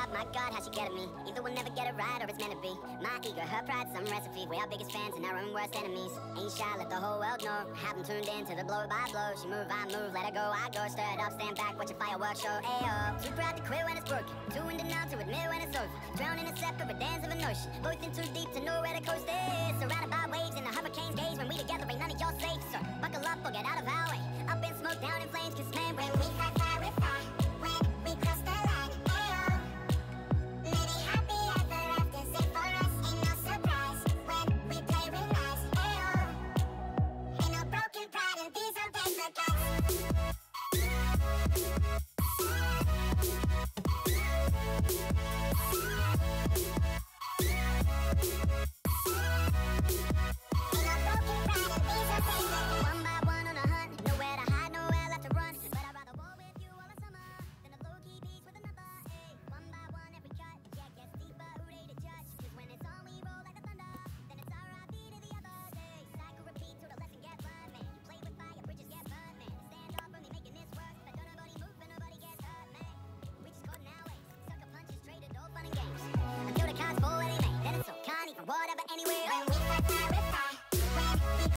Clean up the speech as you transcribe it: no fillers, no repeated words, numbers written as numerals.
top, my God, how she get at me. Either we'll never get it right or it's meant to be. My ego, her pride, some recipe. We our biggest fans and our own worst enemies. Ain't shy, let the whole world know. Have them tuned in to the blow by blow. She move, I move, let her go, I go. Stir it up, stand back, watch a fireworks show. Ayo, too proud to quit when it's broken. Too in denial to admit when it's over. Drowning in separate dance of an ocean. Both in too deep to know where the coast is. Surrounded by waves in the hurricane's gaze. When we together ain't none of y'all safe. So buckle up or get out of our way. Up in smoke, down in flames.